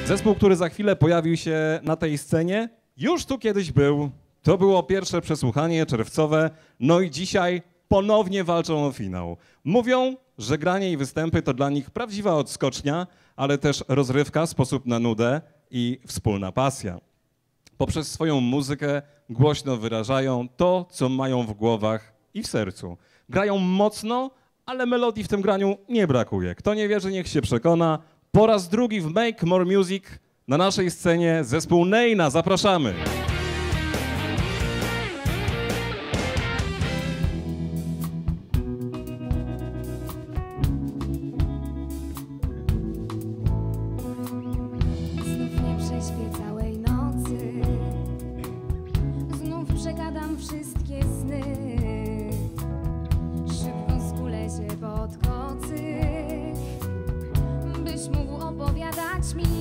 Zespół, który za chwilę pojawił się na tej scenie, już tu kiedyś był. To było pierwsze przesłuchanie czerwcowe, no i dzisiaj ponownie walczą o finał. Mówią, że granie i występy to dla nich prawdziwa odskocznia, ale też rozrywka, sposób na nudę i wspólna pasja. Poprzez swoją muzykę głośno wyrażają to, co mają w głowach i w sercu. Grają mocno, ale melodii w tym graniu nie brakuje. Kto nie wierzy, niech się przekona. Po raz drugi w Make More Music na naszej scenie zespół Neyna. Zapraszamy! Znów nie prześpię całej nocy, znów przegadam wszystkie sny. Szybko skulę się pod kocyk, byś mógł opowiadać mi